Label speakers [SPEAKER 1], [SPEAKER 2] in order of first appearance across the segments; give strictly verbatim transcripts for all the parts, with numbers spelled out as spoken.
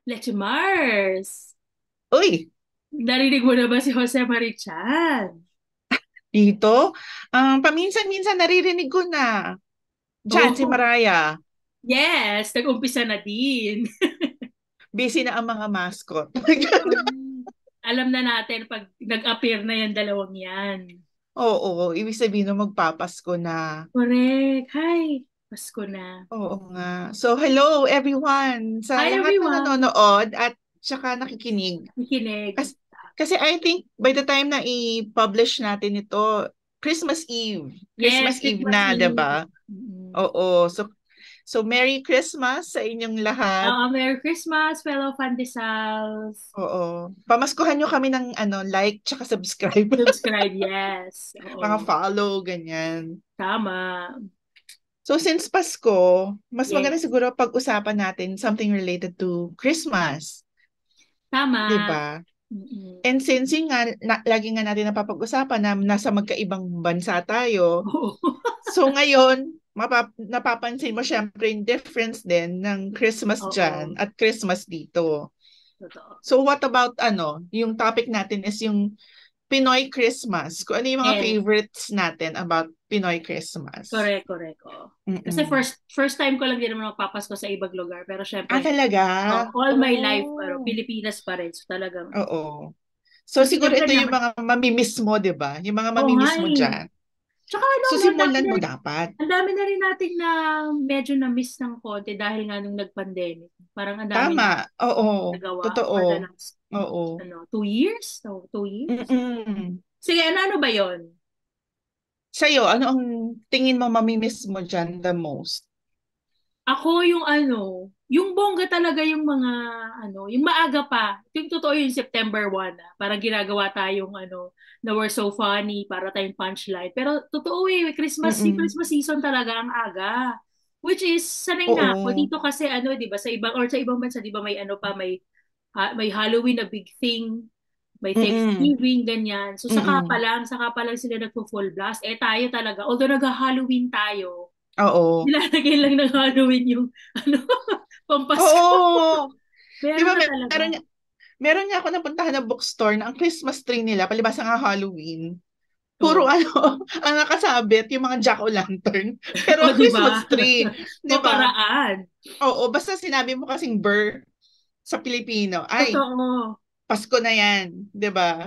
[SPEAKER 1] Leche Mars!
[SPEAKER 2] Uy,
[SPEAKER 1] Narinig mo na ba si Jose Marichan?
[SPEAKER 2] dito, um, paminsan-minsan naririnig ko na. Diyan, si
[SPEAKER 1] Oh,
[SPEAKER 2] Mariah.
[SPEAKER 1] yes! Nag-umpisa na din.
[SPEAKER 2] Busy na ang mga mascot.
[SPEAKER 1] Um, alam na natin pag nag-appear na yung dalawang yan.
[SPEAKER 2] Oo, ibig sabihin na magpapasko na.
[SPEAKER 1] Correct. Hi! Pasko na.
[SPEAKER 2] Oo nga. So, hello everyone sa
[SPEAKER 1] Hi
[SPEAKER 2] lahat ng
[SPEAKER 1] everyone!
[SPEAKER 2] nanonood at saka nakikinig.
[SPEAKER 1] Nakikinig.
[SPEAKER 2] Kasi, kasi I think by the time na i-publish natin ito, Christmas Eve.
[SPEAKER 1] Yes,
[SPEAKER 2] Christmas Eve
[SPEAKER 1] Christmas
[SPEAKER 2] na, 'di
[SPEAKER 1] Eve.
[SPEAKER 2] ba?
[SPEAKER 1] Mm-mm.
[SPEAKER 2] Oo. So, so Merry Christmas sa inyong lahat.
[SPEAKER 1] Uh, Merry Christmas, fellow Fandesals.
[SPEAKER 2] Oo. Pamaskuhan nyo kami ng ano, like tsaka subscribe.
[SPEAKER 1] Subscribe, yes.
[SPEAKER 2] Mga
[SPEAKER 1] Oo.
[SPEAKER 2] follow, ganyan.
[SPEAKER 1] Tama.
[SPEAKER 2] So since Pasko, mas maganda
[SPEAKER 1] Yes.
[SPEAKER 2] siguro pag-usapan natin something related to Christmas,
[SPEAKER 1] Tama.
[SPEAKER 2] 'di ba?
[SPEAKER 1] Mm-mm.
[SPEAKER 2] And since yun nga, na, lagi nga natin napapag-usapan na nasa magkaibang bansa tayo,
[SPEAKER 1] Oo.
[SPEAKER 2] so ngayon, mapap napapansin mo syempre yung difference din ng Christmas dyan
[SPEAKER 1] Oo.
[SPEAKER 2] at Christmas dito.
[SPEAKER 1] Totoo.
[SPEAKER 2] So what about ano, yung topic natin is yung Pinoy Christmas. Kung ano yung mga
[SPEAKER 1] Yes.
[SPEAKER 2] favorites natin about Pinoy Christmas.
[SPEAKER 1] Correct, correct. Oo. Kasi
[SPEAKER 2] Mm-mm.
[SPEAKER 1] first first time ko lang din naman magpapasko sa ibang lugar. Pero
[SPEAKER 2] Ah,
[SPEAKER 1] syempre,
[SPEAKER 2] talaga?
[SPEAKER 1] oh, all my life, pero
[SPEAKER 2] Oh.
[SPEAKER 1] Pilipinas pa rin. So talagang,
[SPEAKER 2] Oo. So
[SPEAKER 1] so
[SPEAKER 2] siguro
[SPEAKER 1] syempre
[SPEAKER 2] ito yung
[SPEAKER 1] naman,
[SPEAKER 2] mga mamimiss mo, 'di ba? Yung mga
[SPEAKER 1] oo nga
[SPEAKER 2] mamimiss mo
[SPEAKER 1] eh.
[SPEAKER 2] diyan.
[SPEAKER 1] Tsaka ano,
[SPEAKER 2] So
[SPEAKER 1] no, ang dami
[SPEAKER 2] simulan
[SPEAKER 1] na
[SPEAKER 2] mo
[SPEAKER 1] rin,
[SPEAKER 2] dapat.
[SPEAKER 1] ang dami na rin natin na medyo na-miss ng konti dahil nga nung nag-pandemic. Parang ang dami na
[SPEAKER 2] Tama. Oo.
[SPEAKER 1] nagawa for the
[SPEAKER 2] Totoo.
[SPEAKER 1] last,
[SPEAKER 2] Oo.
[SPEAKER 1] ano, two years? So, two years?
[SPEAKER 2] Mm-mm.
[SPEAKER 1] Sige, ano, ano ba yon?
[SPEAKER 2] Sa'yo, ano ang tingin mo mamimiss mo diyan the most?
[SPEAKER 1] Ako yung ano, yung bongga talaga yung mga ano, yung maaga pa. Yung totoo yung September first ah. Parang ginagawa tayong ano, na we're so funny para tayong punchline. Pero totoo eh, Christmas, yung
[SPEAKER 2] Mm-mm.
[SPEAKER 1] Christmas season talaga ang aga. Which is, sanay na ako.
[SPEAKER 2] Oo.
[SPEAKER 1] Dito kasi ano, di ba, sa ibang, or sa ibang bansa, di ba, may ano pa, may, ha, may Halloween na big thing, may
[SPEAKER 2] Mm-mm.
[SPEAKER 1] Thanksgiving, ganyan. So, saka pa
[SPEAKER 2] Mm-mm.
[SPEAKER 1] lang, saka pa lang sila nagpo-full blast. Eh, tayo talaga, although nag-Halloween tayo,
[SPEAKER 2] Oo.
[SPEAKER 1] nilalagay lang ng Halloween yung ano, pampasko.
[SPEAKER 2] Oo. 'Di
[SPEAKER 1] Meron
[SPEAKER 2] ba
[SPEAKER 1] na
[SPEAKER 2] may-
[SPEAKER 1] talaga.
[SPEAKER 2] meron nga meron nga ako napuntahan na bookstore na ang Christmas tree nila palibhas nga Halloween. Puro
[SPEAKER 1] Oh.
[SPEAKER 2] ano, ang nakasabit yung mga jack-o'-lantern.
[SPEAKER 1] O,
[SPEAKER 2] Pero
[SPEAKER 1] di ba?
[SPEAKER 2] Christmas tree, 'di ba?
[SPEAKER 1] Paparaan.
[SPEAKER 2] Oo, basta sinabi mo kasing Burr sa Pilipino, ay,
[SPEAKER 1] Totoo.
[SPEAKER 2] Pasko na 'yan, 'di ba?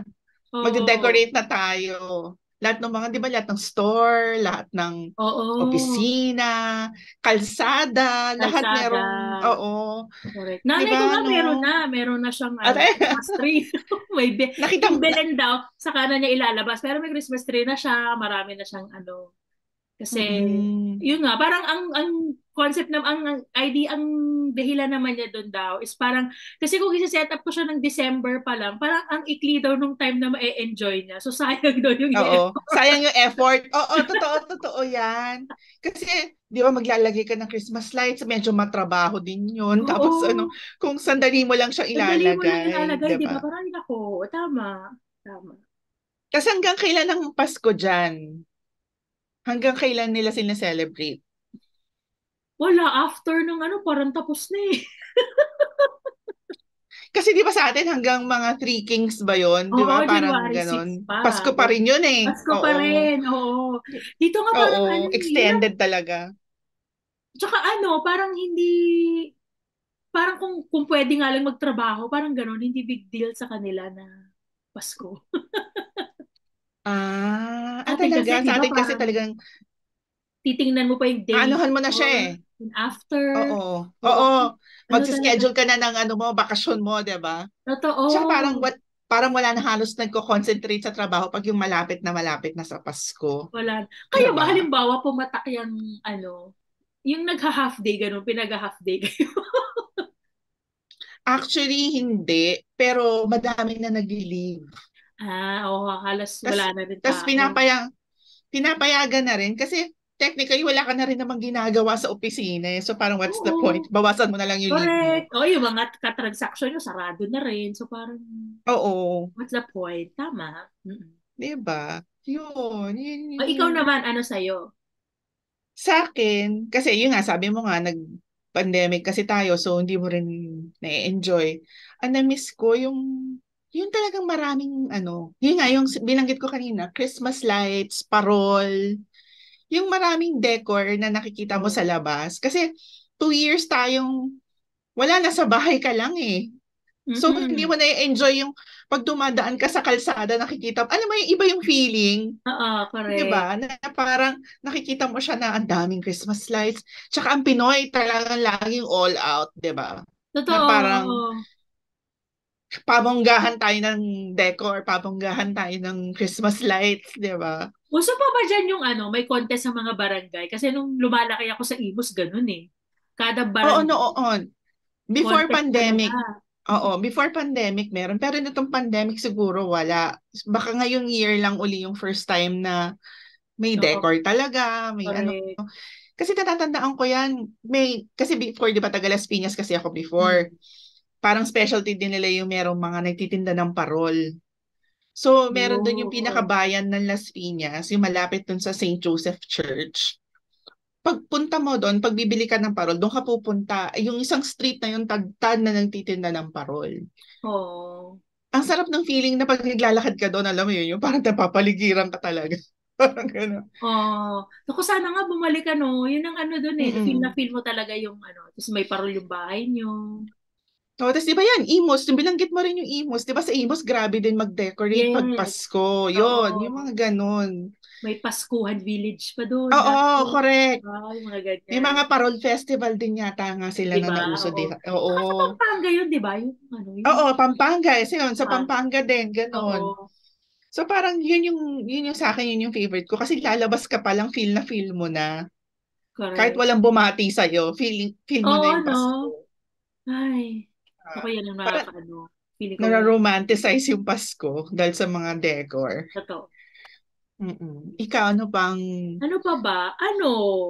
[SPEAKER 1] Oo.
[SPEAKER 2] Magde-decorate na tayo. Lahat ng mga, 'di ba, lahat ng store, lahat ng
[SPEAKER 1] Oo.
[SPEAKER 2] opisina, kalsada, lahat
[SPEAKER 1] Kalsada.
[SPEAKER 2] merong, oo,
[SPEAKER 1] Correct.
[SPEAKER 2] 'di
[SPEAKER 1] Nanay ko
[SPEAKER 2] ba,
[SPEAKER 1] nga meron
[SPEAKER 2] no?
[SPEAKER 1] na. Meron na siyang
[SPEAKER 2] At
[SPEAKER 1] ano, Christmas tree. May be-
[SPEAKER 2] nakita
[SPEAKER 1] yung
[SPEAKER 2] mo, na,
[SPEAKER 1] Belen daw, sa kanan niya ilalabas. Pero may Christmas tree na siya. Marami na siyang ano, kasi,
[SPEAKER 2] mm,
[SPEAKER 1] yun nga, parang ang ang concept na, ang idea, ang dahilan naman niya doon daw is parang, kasi kung isa-set up ko siya ng December pa lang, parang ang ikli daw nung time na ma-enjoy niya. So, sayang daw yung
[SPEAKER 2] oo,
[SPEAKER 1] i-effort.
[SPEAKER 2] sayang yung effort. Oo, totoo, totoo yan. Kasi, di ba, maglalagay ka ng Christmas lights, medyo matrabaho din yun. Tapos, ano,
[SPEAKER 1] Oo.
[SPEAKER 2] kung sandali mo lang siya
[SPEAKER 1] Madali mo lang
[SPEAKER 2] ilalagay,
[SPEAKER 1] ilalagay,
[SPEAKER 2] di
[SPEAKER 1] di ba?
[SPEAKER 2] ba?
[SPEAKER 1] Parang, ako, tama. Tama.
[SPEAKER 2] Kasi hanggang kailan ang Pasko dyan? Hanggang kailan nila sineselebrate?
[SPEAKER 1] Wala, after ng ano, parang tapos na eh.
[SPEAKER 2] Kasi di ba sa atin hanggang mga Three Kings ba yon, di
[SPEAKER 1] Oo,
[SPEAKER 2] ba? Parang
[SPEAKER 1] January
[SPEAKER 2] ganon.
[SPEAKER 1] sixth pa.
[SPEAKER 2] Pasko pa rin yun eh.
[SPEAKER 1] Pasko pa
[SPEAKER 2] Oo.
[SPEAKER 1] rin, oo. Dito nga parang ano
[SPEAKER 2] Oo,
[SPEAKER 1] eh, wala.
[SPEAKER 2] extended talaga.
[SPEAKER 1] Tsaka ano, parang hindi, parang kung kung pwede nga lang magtrabaho, parang gano'n, hindi big deal sa kanila na Pasko.
[SPEAKER 2] Ah,
[SPEAKER 1] Sa
[SPEAKER 2] ah
[SPEAKER 1] atin kasi,
[SPEAKER 2] talaga.
[SPEAKER 1] di
[SPEAKER 2] Sa
[SPEAKER 1] ba,
[SPEAKER 2] atin kasi
[SPEAKER 1] parang
[SPEAKER 2] talagang,
[SPEAKER 1] titingnan mo pa yung day
[SPEAKER 2] aanuhan mo na siya eh.
[SPEAKER 1] before and after.
[SPEAKER 2] Oo.
[SPEAKER 1] Oo,
[SPEAKER 2] Oo.
[SPEAKER 1] ano talaga.
[SPEAKER 2] Magsischedule ka na ng ano mo, bakasyon mo, 'di ba? Tsaka parang
[SPEAKER 1] Totoo.
[SPEAKER 2] what parang wala na halos nagko-concentrate sa trabaho pag yung malapit na malapit na sa Pasko,
[SPEAKER 1] Wala.
[SPEAKER 2] 'di
[SPEAKER 1] Kayo ba,
[SPEAKER 2] ba?
[SPEAKER 1] halimbawa, pumatak yung ano, yung nagha-half day, gano'n, pinag-half day kayo.
[SPEAKER 2] Actually hindi, pero madaming na nag-leave.
[SPEAKER 1] Ah, oo, halos
[SPEAKER 2] Tas
[SPEAKER 1] wala na rin
[SPEAKER 2] tas
[SPEAKER 1] tao.
[SPEAKER 2] pinapaya pinapayagan na rin kasi technically wala ka na rin namang ginagawa sa opisina eh. So parang what's the point?
[SPEAKER 1] Oo,
[SPEAKER 2] Bawasan mo na lang yung leave mo.
[SPEAKER 1] correct. O, yung mga katransaction nyo, sarado na rin. So, parang,
[SPEAKER 2] Oo,
[SPEAKER 1] what's the point? Tama. Mm-mm.
[SPEAKER 2] 'di ba? Yun, yun,
[SPEAKER 1] O,
[SPEAKER 2] yun
[SPEAKER 1] ikaw
[SPEAKER 2] yung
[SPEAKER 1] naman, ano sa'yo?
[SPEAKER 2] sa akin, kasi yun nga, sabi mo nga, nag, pandemic kasi tayo, so hindi mo rin na-enjoy. Ang na-miss ko yung yung talagang maraming ano, yun nga, yung binanggit ko kanina, Christmas lights, parol, yung maraming decor na nakikita mo sa
[SPEAKER 1] Oo.
[SPEAKER 2] labas. Kasi two years tayong wala, nasa bahay ka lang eh. So hindi mo
[SPEAKER 1] Mm-mm.
[SPEAKER 2] na-enjoy yung pag dumadaan ka sa kalsada, nakikita, alam mo yung iba yung feeling,
[SPEAKER 1] Oo,
[SPEAKER 2] 'di
[SPEAKER 1] correct.
[SPEAKER 2] ba? Na parang nakikita mo siya na ang daming Christmas lights. Tsaka ang Pinoy talagang laging all out, 'di ba? Na
[SPEAKER 1] Totoo,
[SPEAKER 2] parang
[SPEAKER 1] oo.
[SPEAKER 2] pabonggahan tayo ng decor, pabonggahan tayo ng Christmas lights, 'di ba?
[SPEAKER 1] Uso pa ba dyan yung ano, may contest sa mga barangay? Kasi nung lumalaki ako sa Imus, ganun eh. Kada
[SPEAKER 2] Oo,
[SPEAKER 1] barangay,
[SPEAKER 2] noon. Before
[SPEAKER 1] contest talaga.
[SPEAKER 2] pandemic,
[SPEAKER 1] Mm.
[SPEAKER 2] oo, before pandemic meron. Pero nitong pandemic siguro wala. Baka ngayong year lang uli yung first time na may
[SPEAKER 1] Oo,
[SPEAKER 2] decor talaga, may ano.
[SPEAKER 1] correct.
[SPEAKER 2] Kasi natatandaan ko yan, may, kasi before, di ba, taga Las Piñas kasi ako before.
[SPEAKER 1] Mm.
[SPEAKER 2] Parang specialty din nila yung merong mga nagtitinda ng parol. So, meron doon yung
[SPEAKER 1] Oo, oo.
[SPEAKER 2] pinakabayan ng Las Piñas, yung malapit dun sa Saint Joseph Church. Pagpunta mo doon, pag bibili ka ng parol, doon ka pupunta. Yung isang street na yung tagtad na nagtitinda ng parol.
[SPEAKER 1] Oo.
[SPEAKER 2] Ang sarap ng feeling na pag naglalakad ka doon, alam mo yun, yung parang napapaligiran ka talaga. Parang gano'n.
[SPEAKER 1] Oh, naku sana nga bumalik ano. Yun ang ano doon eh. Feel na
[SPEAKER 2] Mm-mm.
[SPEAKER 1] feel mo talaga yung ano. Tapos may parol yung bahay nyo.
[SPEAKER 2] Oh, tapos di ba yan, Imos, yung binanggit mo rin yung Imos, di ba sa Imos, grabe din mag-decorate pag
[SPEAKER 1] Yes.
[SPEAKER 2] Pasko, yun, yung
[SPEAKER 1] Oo.
[SPEAKER 2] mga ganun.
[SPEAKER 1] May Paskuhan Village pa doon
[SPEAKER 2] Oo,
[SPEAKER 1] dati.
[SPEAKER 2] correct.
[SPEAKER 1] Ah, yung mga
[SPEAKER 2] May
[SPEAKER 1] ganyan.
[SPEAKER 2] mga parol festival din yata nga sila
[SPEAKER 1] Di
[SPEAKER 2] na
[SPEAKER 1] ba?
[SPEAKER 2] nauso.
[SPEAKER 1] Oo.
[SPEAKER 2] Di, oo.
[SPEAKER 1] Saka sa Pampanga yun, di ba? Yung ano, yung
[SPEAKER 2] Oo, Pampanga. Kasi yun, sa
[SPEAKER 1] ah,
[SPEAKER 2] Pampanga din, ganun.
[SPEAKER 1] oo.
[SPEAKER 2] So parang yun yung, yun yung sa akin, yun yung favorite ko. Kasi lalabas ka pa lang, feel na feel mo na. Kahit
[SPEAKER 1] Correct.
[SPEAKER 2] walang bumati sa'yo, feel, feel mo na
[SPEAKER 1] Oo,
[SPEAKER 2] yung
[SPEAKER 1] no?
[SPEAKER 2] Pasko.
[SPEAKER 1] Ay. Ako
[SPEAKER 2] Ah,
[SPEAKER 1] yan ang
[SPEAKER 2] parang
[SPEAKER 1] nakakaano. Feeling ko,
[SPEAKER 2] nara-romanticize yung Pasko dahil sa mga decor.
[SPEAKER 1] totoo.
[SPEAKER 2] Mm-mm. Ikaw, ano pang...
[SPEAKER 1] Ano pa ba? Ano?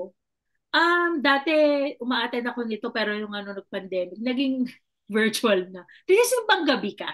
[SPEAKER 1] Um, dati umaattend ako nito pero yung ano nag-pandemic, naging virtual na. This is bang gabi ka?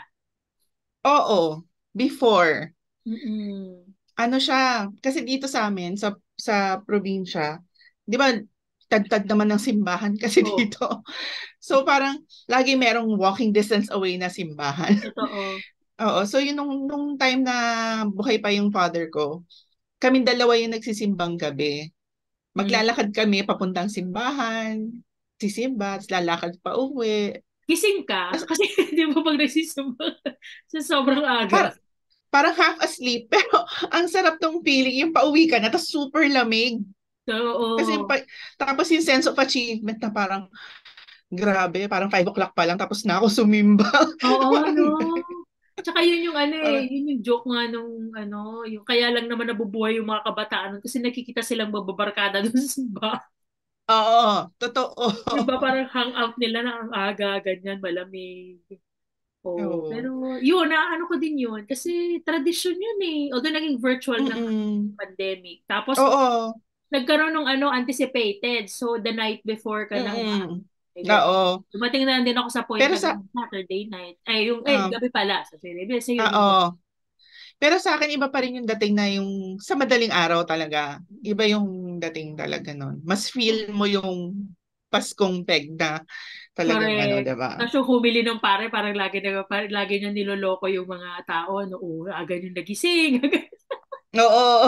[SPEAKER 2] Oo, before.
[SPEAKER 1] Mm-mm.
[SPEAKER 2] Ano siya, kasi dito sa amin, sa, sa probinsya, di ba, tad-tad naman ng simbahan kasi
[SPEAKER 1] Oh,
[SPEAKER 2] dito. So parang lagi merong walking distance away na simbahan.
[SPEAKER 1] totoo.
[SPEAKER 2] Oo, so yun nung, nung time na buhay pa yung father ko, kaming dalawa yung nagsisimbang gabi.
[SPEAKER 1] Mm.
[SPEAKER 2] Maglalakad kami papuntang simbahan, sisimba, tapos lalakad pa uwi.
[SPEAKER 1] Gising ka?
[SPEAKER 2] Tas,
[SPEAKER 1] Kasi di ba pag nagsisumba sa sobrang aga?
[SPEAKER 2] par, parang half asleep, pero ang sarap tong feeling, yung pauwi ka na, tapos super lamig.
[SPEAKER 1] So,
[SPEAKER 2] Kasi yung
[SPEAKER 1] oo.
[SPEAKER 2] pa, tapos yung sense of achievement na parang, grabe, parang five o'clock pa lang, tapos na ako sumimba.
[SPEAKER 1] Oo, no?
[SPEAKER 2] Parang,
[SPEAKER 1] Tsaka yun yung ano eh,
[SPEAKER 2] parang,
[SPEAKER 1] yun yung joke nga nung ano, yung kaya lang naman nabubuhay yung mga kabataan nun kasi nakikita silang mababarkada dun sa simba.
[SPEAKER 2] oo, totoo.
[SPEAKER 1] Di ba parang hangout nila na ang aga, ganyan, malamig. Oo.
[SPEAKER 2] Oo.
[SPEAKER 1] Pero yun, naano ko din yun. Kasi tradisyon yun eh. Although naging virtual na nga
[SPEAKER 2] Mm-mm.
[SPEAKER 1] pandemic. Tapos
[SPEAKER 2] Oo.
[SPEAKER 1] nagkaroon ng ano, anticipated. So the night before ka na umaano.
[SPEAKER 2] Mm-mm.
[SPEAKER 1] May ganun.
[SPEAKER 2] Oo.
[SPEAKER 1] Dumating na din ako sa point
[SPEAKER 2] Pero
[SPEAKER 1] na
[SPEAKER 2] sa,
[SPEAKER 1] ganun, Saturday night. Ay, yung, eh,
[SPEAKER 2] um,
[SPEAKER 1] gabi pala. Sa Philippines. So yun yung gabi.
[SPEAKER 2] oo. Pero sa akin, iba pa rin yung dating na yung sa madaling araw talaga. Iba yung dating talaga nun. Mas feel mo yung Paskong peg na talagang ano,
[SPEAKER 1] Correct.
[SPEAKER 2] 'di ba?
[SPEAKER 1] Tapos yung humili ng pare, parang lagi na, parang lagi niya niloloko yung mga tao. No, oh, aga yung nagising.
[SPEAKER 2] Oo.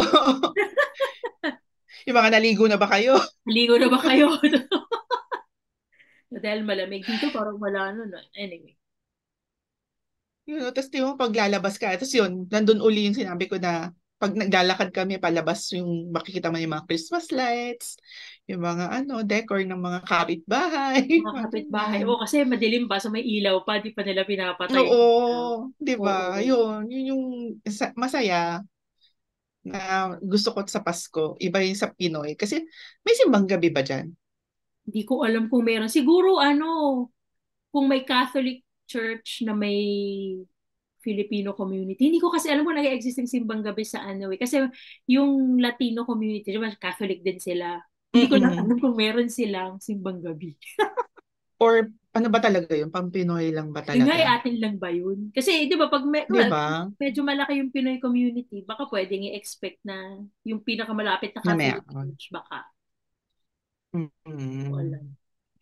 [SPEAKER 2] Yung mga naligo na ba kayo?
[SPEAKER 1] Ligo na ba kayo? Dahil malamig dito, parang wala ano. No. Anyway.
[SPEAKER 2] Yun, know, tapos di mo paglalabas ka, tapos yun, nandun uli yung sinabi ko na pag naglalakad kami palabas, yung makikita mo yung mga Christmas lights, yung mga ano, decor ng mga kapitbahay,
[SPEAKER 1] Mga
[SPEAKER 2] mga
[SPEAKER 1] kapitbahay.
[SPEAKER 2] ganyan.
[SPEAKER 1] Oo, kasi madilim pa, so may ilaw pa, di pa nila pinapatay
[SPEAKER 2] Oo,
[SPEAKER 1] yung ilaw.
[SPEAKER 2] di ba?
[SPEAKER 1] Oo.
[SPEAKER 2] Yun, yun yung sa- masaya na gusto ko sa Pasko. Iba yung sa Pinoy. Kasi may simbang gabi ba dyan?
[SPEAKER 1] Hindi ko alam kung meron. Siguro ano, kung may Catholic church na may Filipino community. Hindi ko kasi alam kung nag-exist yung simbang gabi sa ano eh. Kasi yung Latino community, di ba, Catholic din sila. Hindi ko lang
[SPEAKER 2] Mm-mm.
[SPEAKER 1] alam kung meron silang simbang gabi.
[SPEAKER 2] Or ano ba talaga yun? Pang-Pinoy lang ba
[SPEAKER 1] Yung nga, eh,
[SPEAKER 2] talaga?
[SPEAKER 1] atin lang ba yun? Kasi, di ba, pag me-
[SPEAKER 2] Di
[SPEAKER 1] well,
[SPEAKER 2] ba?
[SPEAKER 1] medyo malaki yung Pinoy community, baka pwedeng i-expect na yung pinakamalapit na
[SPEAKER 2] Na
[SPEAKER 1] Catholic
[SPEAKER 2] meron.
[SPEAKER 1] Church, baka. Wala.
[SPEAKER 2] Mm-mm.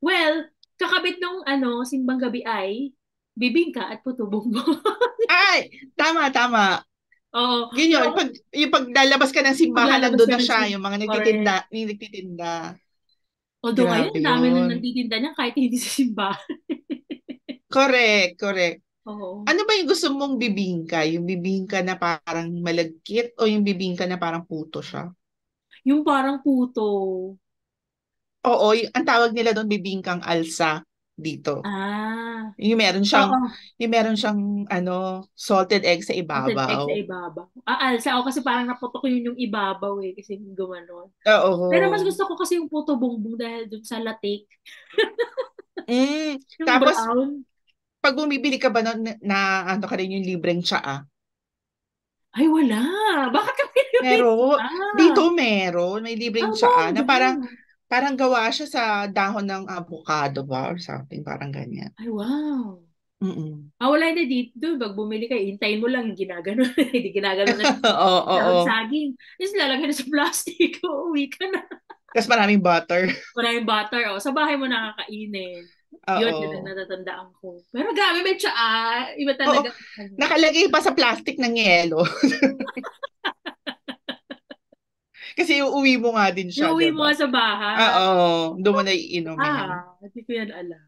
[SPEAKER 1] Well, kakabit nung ano, simbang gabi ay bibingka at puto bumbong.
[SPEAKER 2] Ay, tama, tama.
[SPEAKER 1] Oo.
[SPEAKER 2] Yun yun,
[SPEAKER 1] Pero
[SPEAKER 2] pag, yung paglalabas ka ng simbahan,
[SPEAKER 1] paglalabas
[SPEAKER 2] nandun
[SPEAKER 1] ka
[SPEAKER 2] na
[SPEAKER 1] ng sim,
[SPEAKER 2] siya, yung mga nagtitinda,
[SPEAKER 1] correct.
[SPEAKER 2] yung nagtitinda.
[SPEAKER 1] Although ngayon,
[SPEAKER 2] Grabe
[SPEAKER 1] ang dami na
[SPEAKER 2] yun.
[SPEAKER 1] nagtitinda niyan kahit hindi sa simbahan.
[SPEAKER 2] Correct, correct.
[SPEAKER 1] Oo.
[SPEAKER 2] Ano ba yung gusto mong bibingka? Yung bibingka na parang malagkit o yung bibingka na parang puto siya?
[SPEAKER 1] Yung parang puto.
[SPEAKER 2] Oo, yung, ang tawag nila doon bibingkang alsa dito.
[SPEAKER 1] Ah.
[SPEAKER 2] Yung meron siyang,
[SPEAKER 1] Oo.
[SPEAKER 2] yung meron siyang ano, salted egg sa
[SPEAKER 1] Salted egg sa
[SPEAKER 2] ibabaw.
[SPEAKER 1] ibabaw. Ah, alsa. O kasi parang naputok yun yung ibabaw eh. Kasi gumanon. Pero mas
[SPEAKER 2] Oo.
[SPEAKER 1] gusto ko kasi yung puto bumbong dahil dun sa latik.
[SPEAKER 2] Mm.
[SPEAKER 1] Yung
[SPEAKER 2] Tapos,
[SPEAKER 1] brown.
[SPEAKER 2] pag bumibili ka ba na, na ano ka rin yung libreng tsaa?
[SPEAKER 1] Ay, wala. Bakit kami yung
[SPEAKER 2] Meron.
[SPEAKER 1] ah,
[SPEAKER 2] Dito meron. May libreng
[SPEAKER 1] ang
[SPEAKER 2] tsaa na
[SPEAKER 1] bongga.
[SPEAKER 2] parang parang gawa siya sa dahon ng avocado ba or something parang ganyan.
[SPEAKER 1] Ay, wow.
[SPEAKER 2] Mm.
[SPEAKER 1] Ah, wala na dito. Pag bumili ka, hintayin mo lang yung ginagano. Hindi ginagano na
[SPEAKER 2] Oo,
[SPEAKER 1] dahon
[SPEAKER 2] oo.
[SPEAKER 1] saging. Tapos lalagay na sa plastic. Uuwi ka na.
[SPEAKER 2] Tapos maraming butter.
[SPEAKER 1] Wala yung butter. Oh. Sa bahay mo nakakainin. Yun, yun ang
[SPEAKER 2] Oo.
[SPEAKER 1] natatandaan ko. Pero grabe, may tsaa. Iba
[SPEAKER 2] Oo.
[SPEAKER 1] talaga. Ano.
[SPEAKER 2] Nakalagay pa sa plastic ng yelo. Kasi uuwi mo nga din siya,
[SPEAKER 1] Yung uwi
[SPEAKER 2] 'di
[SPEAKER 1] mo
[SPEAKER 2] ba?
[SPEAKER 1] nga sa bahay.
[SPEAKER 2] Oo, doon mo na iinumin.
[SPEAKER 1] Ah, hindi ko yan alam.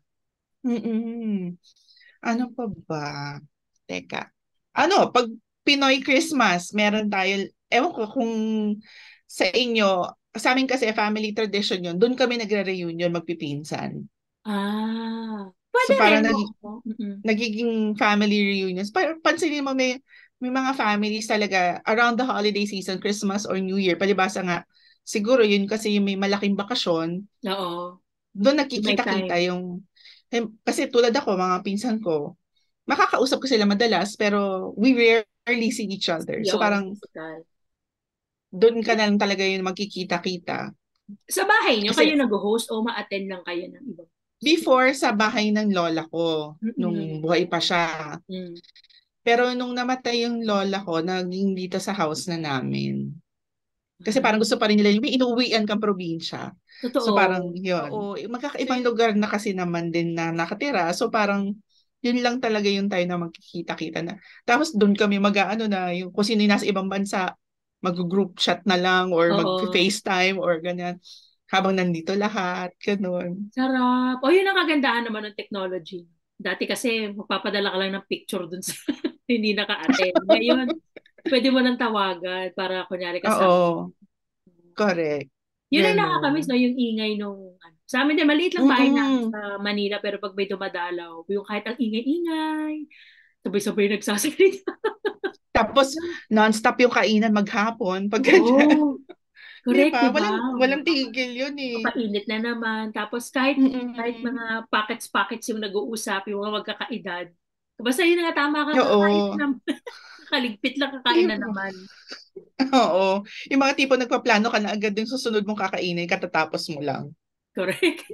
[SPEAKER 2] Mm. Ano pa ba? Teka. Ano, pag Pinoy Christmas, meron tayo, ewan ko kung sa inyo, sa amin kasi family tradition yun, doon kami nagre-reunion magpipinsan.
[SPEAKER 1] Ah,
[SPEAKER 2] So
[SPEAKER 1] pwede rin.
[SPEAKER 2] parang nag,
[SPEAKER 1] Oo. Mm-mm.
[SPEAKER 2] nagiging family reunions. Pa, pansinin mo may, may mga families talaga around the holiday season, Christmas or New Year, palibasa nga, siguro yun kasi yung may malaking bakasyon,
[SPEAKER 1] Oo.
[SPEAKER 2] doon
[SPEAKER 1] May
[SPEAKER 2] nakikita-kita
[SPEAKER 1] time.
[SPEAKER 2] yung, eh, kasi tulad ako, mga pinsan ko, makakausap ko sila madalas, pero we rarely see each other. So
[SPEAKER 1] Yun,
[SPEAKER 2] parang
[SPEAKER 1] physical.
[SPEAKER 2] doon ka na lang talaga yung magkikita-kita.
[SPEAKER 1] Sa bahay niyo, kayo
[SPEAKER 2] Kasi
[SPEAKER 1] nag-host o ma-attend lang kayo ng ibang
[SPEAKER 2] before sa bahay ng lola ko, nung
[SPEAKER 1] Mm-mm.
[SPEAKER 2] buhay pa siya.
[SPEAKER 1] Mm.
[SPEAKER 2] Pero nung namatay yung lola ko, naging dito sa house na namin. Kasi
[SPEAKER 1] Ah,
[SPEAKER 2] parang gusto pa rin nila yung may inuwian kang probinsya. So parang
[SPEAKER 1] totoo.
[SPEAKER 2] yun. Oo, magkakaibang lugar na kasi naman din na nakatira. So parang yun lang talaga yung tayo na magkikita-kita na. Tapos doon kami mag-ano na, yung kung sino yung nasa ibang bansa, mag-group chat na lang or
[SPEAKER 1] Oo.
[SPEAKER 2] mag-FaceTime or ganyan. Habang nandito lahat, ganun.
[SPEAKER 1] Sarap. O, yun ang kagandahan naman ng technology. Dati kasi, magpapadala ka lang ng picture dun sa hindi naka-attend. Ngayon, pwede mo nang tawagan para kunyari kasama.
[SPEAKER 2] Oo, correct.
[SPEAKER 1] Yun ang nakakamiss, no?
[SPEAKER 2] Ganun.
[SPEAKER 1] Yung ingay nung, ano. Sa amin din, maliit lang bahay na
[SPEAKER 2] Mm-mm.
[SPEAKER 1] sa Manila, pero pag may dumadalaw, yung kahit ang ingay-ingay, sabay-sabay nagsasalita.
[SPEAKER 2] Tapos, non-stop yung kainan maghapon. Pag ganyan.
[SPEAKER 1] Oo,
[SPEAKER 2] Di
[SPEAKER 1] correct, di
[SPEAKER 2] ba?
[SPEAKER 1] ba?
[SPEAKER 2] Walang, walang tigil yun eh.
[SPEAKER 1] Papainit na naman. Tapos kahit kahit
[SPEAKER 2] Mm-mm.
[SPEAKER 1] mga packets-packets yung nag-uusap, yung mga magkakaedad. Basta yun na nga, tama ka, kakain na
[SPEAKER 2] Oo.
[SPEAKER 1] naman. Kaligpit lang,
[SPEAKER 2] Di
[SPEAKER 1] kakain na
[SPEAKER 2] ba?
[SPEAKER 1] naman.
[SPEAKER 2] Oo. Yung mga tipo nagpaplano ka na agad yung susunod mong kakainin, katatapos mo lang.
[SPEAKER 1] Correct.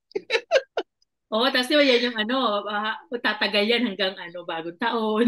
[SPEAKER 1] Oo, tapos di ba yan yung ano, ah, tatagal yan hanggang ano, bagong taon.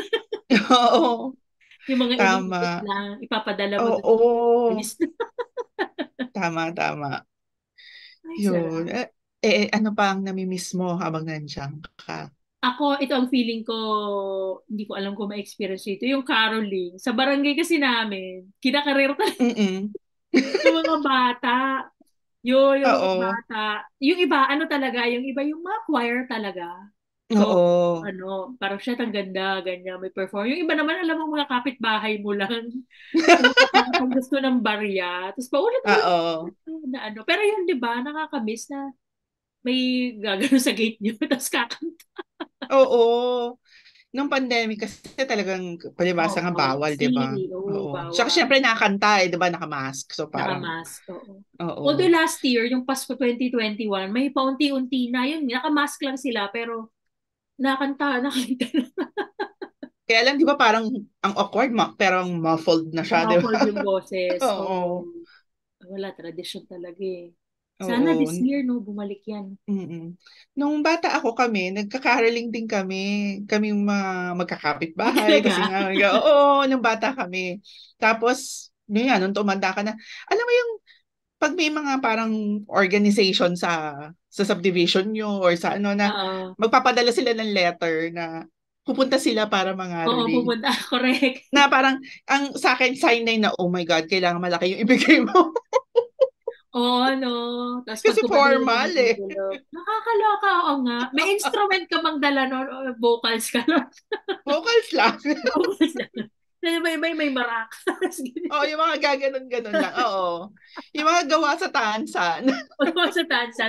[SPEAKER 2] Oo.
[SPEAKER 1] Yung mga iniipit
[SPEAKER 2] Tama.
[SPEAKER 1] lang, ipapadala mo dun.
[SPEAKER 2] Oo.
[SPEAKER 1] Bilis na.
[SPEAKER 2] Tama, tama.
[SPEAKER 1] Ay,
[SPEAKER 2] Yun.
[SPEAKER 1] sarap.
[SPEAKER 2] Eh, eh, ano pa ang namimiss mo habang nandiyan ka?
[SPEAKER 1] Ako, ito ang feeling ko, hindi ko alam kung ma-experience ito, yung caroling. Sa barangay kasi namin, kinakarir talaga
[SPEAKER 2] Mm-mm.
[SPEAKER 1] yung mga bata. Yun, yung mga
[SPEAKER 2] Oo.
[SPEAKER 1] bata. Yung iba, ano talaga, yung iba, yung mga choir talaga. So,
[SPEAKER 2] Oo.
[SPEAKER 1] ano, parang siya ang ganda, ganyan, may perform. Yung iba naman, alam mo, mga kapitbahay mo lang. Pag gusto ng barya. Tapos paulit-ulit
[SPEAKER 2] Oo.
[SPEAKER 1] na ano. Pero yun, di ba, nakakamiss na may gagano sa gate niyo. Tapos kakanta.
[SPEAKER 2] Oo. Nung pandemic kasi talagang palibasa
[SPEAKER 1] Oo,
[SPEAKER 2] nga bawal, 'di
[SPEAKER 1] policy.
[SPEAKER 2] ba?
[SPEAKER 1] Oo,
[SPEAKER 2] Oo. Tsaka
[SPEAKER 1] bawal.
[SPEAKER 2] syempre nakakanta eh, 'di ba, nakamask. So parang
[SPEAKER 1] Nakamask, oo. Although
[SPEAKER 2] oo.
[SPEAKER 1] last year, yung Pasko twenty twenty-one, may paunti-unti na yun. Nakamask lang sila, pero nakanta, nakanta na.
[SPEAKER 2] Kaya lang 'di ba parang ang awkward ma pero muffled na siya, 'di ba?
[SPEAKER 1] Muffled yung boses. Oo.
[SPEAKER 2] Oo.
[SPEAKER 1] Wala, tradition talaga eh. Sana
[SPEAKER 2] Oo.
[SPEAKER 1] this year, no, bumalik yan.
[SPEAKER 2] Mm. Nung bata ako kami, nagka-caroling din kami. Kaming mga
[SPEAKER 1] Ay,
[SPEAKER 2] magkakapitbahay kasi
[SPEAKER 1] talaga?
[SPEAKER 2] nga, oo, nung bata kami. Tapos, yun nga, nung tumanda ka na, alam mo yung pag may mga parang organization sa sa subdivision nyo or sa ano na
[SPEAKER 1] Oo.
[SPEAKER 2] magpapadala sila ng letter na pupunta sila para
[SPEAKER 1] Oo,
[SPEAKER 2] mangaroling.
[SPEAKER 1] pupunta. Correct.
[SPEAKER 2] Na parang ang sa akin sign na yun na oh my God, kailangan malaki yung ibigay mo.
[SPEAKER 1] Oo, no. Tapos pag
[SPEAKER 2] Kasi
[SPEAKER 1] kumadala ka
[SPEAKER 2] formal
[SPEAKER 1] ng
[SPEAKER 2] eh.
[SPEAKER 1] envelope, nakakaloka, oo nga. May instrument ka bang dala nun o vocals ka nun?
[SPEAKER 2] Vocals lang.
[SPEAKER 1] Vocals lang. May, may, may, may maracas.
[SPEAKER 2] Oo, yung mga gaganon-ganon lang. Oo. Yung mga gawa sa tansan.
[SPEAKER 1] Pag sa tansa.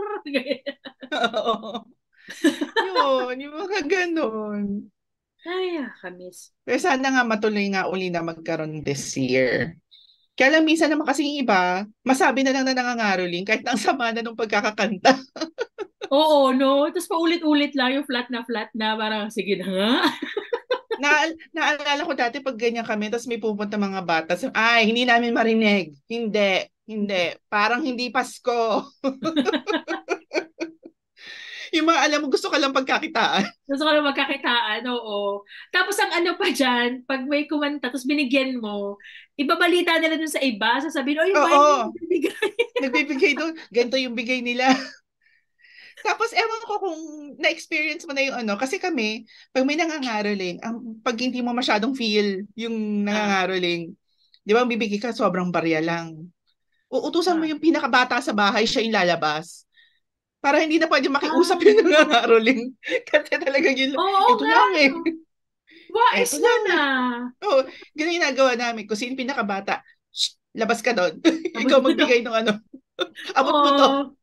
[SPEAKER 2] Oo. Yun, yung mga ganon.
[SPEAKER 1] Ay, kamiss.
[SPEAKER 2] Pero sana nga matuloy nga uli na magkaroon this year. Kaya lang minsan naman kasi yung iba, masabi na lang na nangangaroling kahit ang sama na nung pagkakakanta.
[SPEAKER 1] Oo, no? Tapos paulit-ulit lang yung flat na flat na parang, sige na nga.
[SPEAKER 2] Na, naalala ko dati pag ganyan kami, tapos may pupunta mga bata, sabi, ay, hindi namin marinig. Hindi, hindi. Parang hindi Pasko. Yung mga alam mo, gusto ka lang pagkakitaan.
[SPEAKER 1] Gusto ko lang magkakitaan, oo. Tapos ang ano pa dyan, pag may kumanta, tapos binigyan mo, ibabalita nila dun sa iba, sasabihin, oh, yung bayan mo
[SPEAKER 2] Oo,
[SPEAKER 1] bibigay.
[SPEAKER 2] nagbibigay doon. Ganito yung bigay nila. Tapos ewan ko kung na-experience mo na yung ano, kasi kami, pag may nangangaroling, ang, pag hindi mo masyadong feel yung
[SPEAKER 1] Ah,
[SPEAKER 2] nangangaroling, di ba, ang bibigay ka sobrang barya lang. Uutusan mo
[SPEAKER 1] ah,
[SPEAKER 2] yung pinakabata sa bahay, siya yung lalabas. Para hindi na pwede makiusap
[SPEAKER 1] ah.
[SPEAKER 2] yung nangangaroling. Kasi talagang yun,
[SPEAKER 1] Oo
[SPEAKER 2] ito
[SPEAKER 1] nga,
[SPEAKER 2] lang eh.
[SPEAKER 1] no. Wais
[SPEAKER 2] Ito
[SPEAKER 1] yun
[SPEAKER 2] lang eh.
[SPEAKER 1] ah.
[SPEAKER 2] Oo, ganun yung nagawa namin. Kung sino yung pinakabata, shh, labas ka doon.
[SPEAKER 1] Tapos
[SPEAKER 2] Ikaw
[SPEAKER 1] ito,
[SPEAKER 2] magbigay ng ano. Abot mo to.
[SPEAKER 1] oo.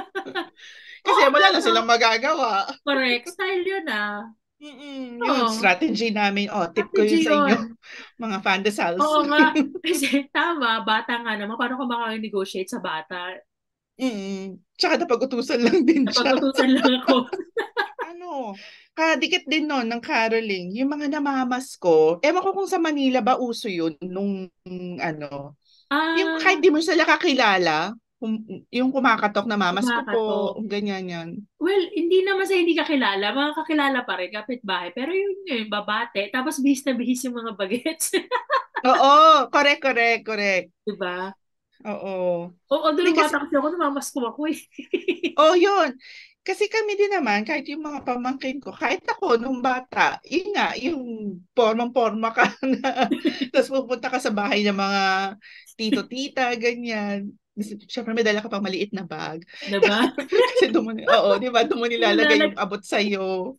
[SPEAKER 2] Kasi
[SPEAKER 1] Oo nga,
[SPEAKER 2] wala na
[SPEAKER 1] no.
[SPEAKER 2] silang magagawa.
[SPEAKER 1] Correct. Style yun ah.
[SPEAKER 2] Mm, yun,
[SPEAKER 1] Oo.
[SPEAKER 2] strategy namin. Oh, tip ko yun
[SPEAKER 1] Strategy
[SPEAKER 2] sa inyo,
[SPEAKER 1] yun.
[SPEAKER 2] mga Fandesals.
[SPEAKER 1] Oo nga. Kasi tama, bata nga naman. Paano ka makaka-negotiate sa bata?
[SPEAKER 2] Mm, tsaka napag-utusan lang din siya.
[SPEAKER 1] Napag-utusan lang ako.
[SPEAKER 2] Ano, kadikit din nun ng caroling. Yung mga namamasko, ewan ko kung sa Manila ba uso yun nung ano, yung kahit
[SPEAKER 1] Ah,
[SPEAKER 2] di mo sila kakilala, kum- yung kumakatok na mamasko po,
[SPEAKER 1] kumakatok.
[SPEAKER 2] ganyan yan.
[SPEAKER 1] Well, hindi naman sa hindi kakilala. Mga kakilala pa rin, kapitbahay. Pero yun yun, babate. Tapos bihis na bihis yung mga bagets.
[SPEAKER 2] Oo, correct, correct, correct.
[SPEAKER 1] Diba?
[SPEAKER 2] Oo.
[SPEAKER 1] Oo,
[SPEAKER 2] Hindi
[SPEAKER 1] doon
[SPEAKER 2] kasi,
[SPEAKER 1] bata kasi ako, namamasko ako eh.
[SPEAKER 2] oh yun. Kasi kami din naman, kahit yung mga pamangkin ko, kahit ako nung bata, yun nga, yung formang-forma ka na, tapos pupunta ka sa bahay ng mga tito-tita, ganyan. Siyempre may dala ka pang maliit na bag.
[SPEAKER 1] Diba?
[SPEAKER 2] Kasi doon mo, oo, di ba, doon mo nilalagay
[SPEAKER 1] Nalalag.
[SPEAKER 2] yung abot sa'yo.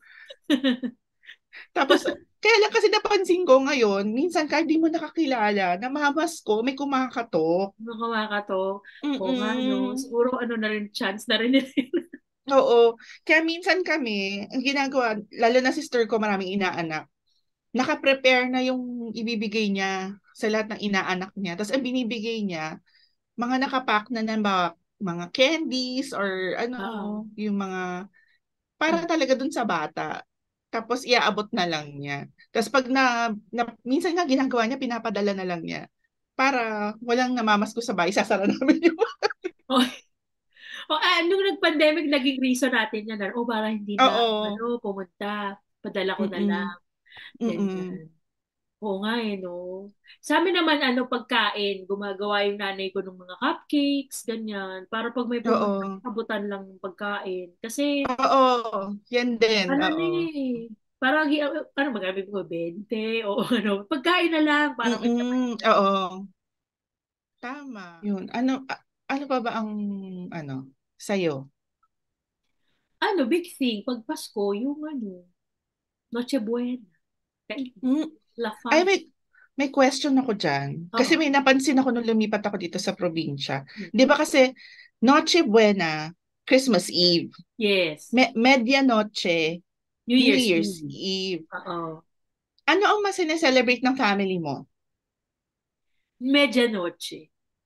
[SPEAKER 2] Tapos, kaya lang kasi napansin ko ngayon, minsan kahit di mo nakakilala, namamas ko, may kumakatok.
[SPEAKER 1] Ano kumakatok? Oo nga, no?
[SPEAKER 2] Mm-mm.
[SPEAKER 1] Siguro ano na rin, chance na rin nila.
[SPEAKER 2] Oo. Kaya minsan kami, ang ginagawa, lalo na sister ko, maraming inaanak, naka-prepare na yung ibibigay niya sa lahat ng inaanak niya. Tapos ang binibigay niya, mga nakapack na ng mga, mga candies or ano,
[SPEAKER 1] Oo.
[SPEAKER 2] yung mga, para
[SPEAKER 1] Mm.
[SPEAKER 2] talaga dun sa bata. Tapos iaabot na lang niya. Tapos pag na, na minsan nga ginagawa niya, pinapadala na lang niya. Para walang namamasko sa bahay, sasara namin yung...
[SPEAKER 1] Oh, oh, ah, nung nag-pandemic, naging reason natin yan. Oh, para hindi na,
[SPEAKER 2] Oo.
[SPEAKER 1] ano, pumunta. Padala ko na lang.
[SPEAKER 2] Mm-mm. Mm-mm.
[SPEAKER 1] Ganyan. Oo nga eh, no? Sa amin naman, ano, pagkain, gumagawa yung nanay ko ng mga cupcakes, ganyan. Para pag may pumunta,
[SPEAKER 2] Oo.
[SPEAKER 1] abutan lang ng pagkain. Kasi,
[SPEAKER 2] Oo. Yan din.
[SPEAKER 1] ano na
[SPEAKER 2] Oo.
[SPEAKER 1] eh, parang, ano, magabi ko, bente, o ano, pagkain na lang, para may sabay.
[SPEAKER 2] Mm-mm. Oo. Tama. Yun. Ano, a- ano pa ba ang, ano, sa'yo?
[SPEAKER 1] Ano, big thing, pag Pasko, yung ano, Noche Buena. Kain.
[SPEAKER 2] Mm.
[SPEAKER 1] La
[SPEAKER 2] Ay,
[SPEAKER 1] Fam.
[SPEAKER 2] may, may question ako dyan. Kasi
[SPEAKER 1] Oo.
[SPEAKER 2] may napansin ako nung lumipat ako dito sa probinsya.
[SPEAKER 1] Hmm.
[SPEAKER 2] Di ba kasi, Noche Buena, Christmas Eve.
[SPEAKER 1] Yes.
[SPEAKER 2] Me- Medianoche,
[SPEAKER 1] New
[SPEAKER 2] New
[SPEAKER 1] Year's
[SPEAKER 2] Year's
[SPEAKER 1] Eve.
[SPEAKER 2] Eve.
[SPEAKER 1] Oo.
[SPEAKER 2] Ano ang mas celebrate ng family mo?
[SPEAKER 1] Medianoche.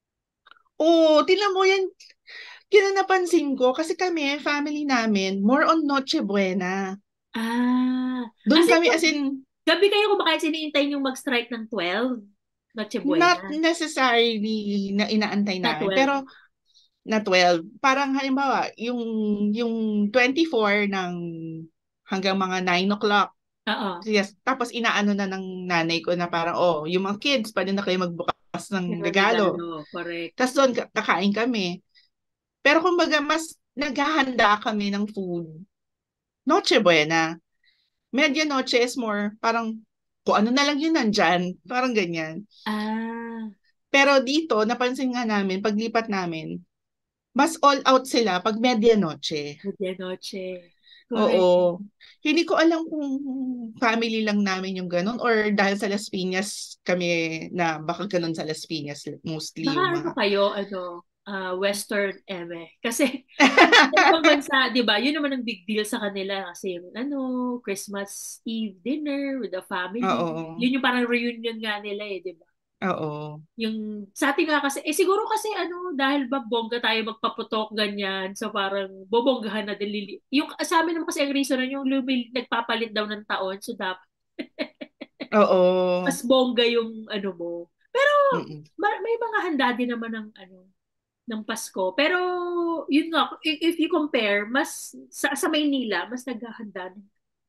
[SPEAKER 2] Oo, tinan mo yan. Kaya napansin ko, kasi kami, family namin, more on Noche Buena.
[SPEAKER 1] Ah.
[SPEAKER 2] Doon
[SPEAKER 1] As in,
[SPEAKER 2] kami, as
[SPEAKER 1] gab-
[SPEAKER 2] in,
[SPEAKER 1] gabi kayo kumakain, siniintay yung mag-strike ng twelve. Noche
[SPEAKER 2] not
[SPEAKER 1] Buena.
[SPEAKER 2] necessarily na inaantay
[SPEAKER 1] Na
[SPEAKER 2] namin,
[SPEAKER 1] twelve.
[SPEAKER 2] pero na twelve. Parang halimbawa, yung, yung twenty four ng hanggang mga nine o'clock.
[SPEAKER 1] Oo.
[SPEAKER 2] Yes, tapos inaano na ng nanay ko na parang, oh, yung mga kids, pwede na kayo magbukas ng
[SPEAKER 1] Pero
[SPEAKER 2] regalo.
[SPEAKER 1] regalo, correct.
[SPEAKER 2] Tapos doon ka- kakain kami. Pero kumbaga, mas naghahanda kami ng food. Noche Buena. Medianoche is more, parang, kung ano na lang yun nandyan. Parang ganyan.
[SPEAKER 1] Ah,
[SPEAKER 2] Pero dito, napansin nga namin, paglipat namin, mas all out sila pag medianoche.
[SPEAKER 1] medianoche.
[SPEAKER 2] Oo.
[SPEAKER 1] Correct.
[SPEAKER 2] Hindi ko alam kung family lang namin yung ganun or dahil sa Las Piñas kami na baka ganun sa Las Piñas mostly
[SPEAKER 1] Baka
[SPEAKER 2] yung
[SPEAKER 1] ano
[SPEAKER 2] mga
[SPEAKER 1] kayo, ano, ah, Western eme. Kasi sa ibang bansa, di ba, yun naman ang big deal sa kanila. Kasi yung, ano, Christmas Eve dinner with the family.
[SPEAKER 2] Oo.
[SPEAKER 1] Yun yung parang reunion nga nila eh, di ba?
[SPEAKER 2] Oo.
[SPEAKER 1] Yung sa atin nga kasi, eh siguro kasi ano, dahil ba bongga tayo magpaputok ganyan, so parang bobonggahan na din. Lili- Yung sa amin naman kasi ang reason na yung lumil, nagpapalit daw ng taon, so dapat
[SPEAKER 2] Oo.
[SPEAKER 1] mas bongga yung ano mo. Pero
[SPEAKER 2] Mm-mm.
[SPEAKER 1] ma- may mga handa din naman ng ano, ng Pasko. Pero yun nga, if, if you compare, mas sa, sa Maynila, mas naghahanda ng,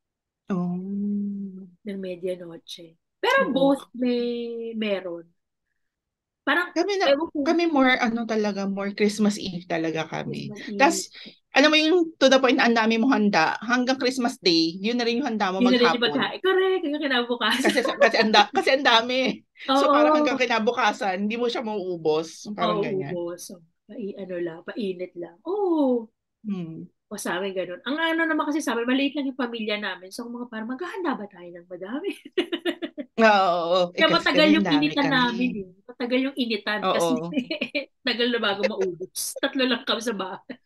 [SPEAKER 2] Oh.
[SPEAKER 1] ng medianoche. Pero
[SPEAKER 2] Oo.
[SPEAKER 1] both may meron. Parang,
[SPEAKER 2] Kami na
[SPEAKER 1] ewan ko,
[SPEAKER 2] kami more ano talaga, more Christmas Eve talaga kami.
[SPEAKER 1] Christmas Eve.
[SPEAKER 2] Tas alam mo yung to the point na ang dami mo handa hanggang Christmas Day, yun na rin yung handa mo
[SPEAKER 1] Yun na rin yung
[SPEAKER 2] maghapon.
[SPEAKER 1] magkain. Correct, yung kinabukasan.
[SPEAKER 2] Kasi kasi anda kasi ang dami. So para hanggang
[SPEAKER 1] Oo.
[SPEAKER 2] kinabukasan, hindi mo siya mauubos. Parang ganyan.
[SPEAKER 1] Mauubos. So, pai, ano lang, painit lang. Oo.
[SPEAKER 2] Hmm.
[SPEAKER 1] O sa amin ganun. Ang ano naman kasi sa amin, maliit lang yung pamilya namin. So, mga parang maghahanda ba tayo ng madami?
[SPEAKER 2] Oo, eh
[SPEAKER 1] Kaya
[SPEAKER 2] kasi
[SPEAKER 1] matagal
[SPEAKER 2] kami
[SPEAKER 1] yung
[SPEAKER 2] dami
[SPEAKER 1] initan
[SPEAKER 2] kami.
[SPEAKER 1] namin eh. Matagal yung initan kasi
[SPEAKER 2] Oo.
[SPEAKER 1] tagal na bago maubos. Tatlo lang kami sa bahay.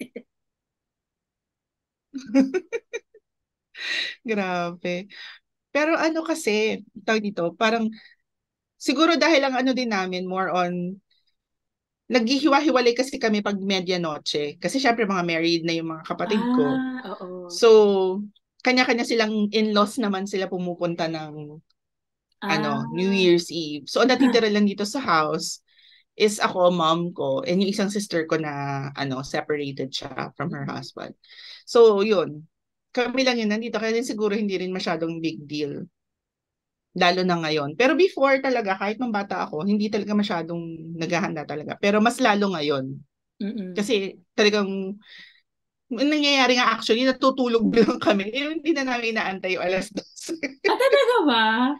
[SPEAKER 2] Grabe. Pero ano kasi, tawag dito, parang siguro dahil ang ano din namin more on naghihiwa-hiwalay kasi kami pag medianoche. Kasi syempre mga married na yung mga kapatid ko.
[SPEAKER 1] Ah, oo.
[SPEAKER 2] So, kanya-kanya silang in-laws naman sila pumupunta ng ano, New
[SPEAKER 1] Ah,
[SPEAKER 2] Year's Eve. So, ang natitira lang dito sa house is ako, mom ko, and yung isang sister ko na ano, separated siya from her
[SPEAKER 1] mm,
[SPEAKER 2] husband. So, yun. Kami lang yun nandito. Kaya din siguro hindi rin masyadong big deal. Lalo na ngayon. Pero before talaga, kahit nung bata ako, hindi talaga masyadong naghahanda talaga. Pero mas lalo ngayon.
[SPEAKER 1] mm.
[SPEAKER 2] Kasi talagang ang nangyayari nga actually, natutulog lang kami. Eh, hindi na namin inaantay yung alas dos.
[SPEAKER 1] Ah, talaga ba?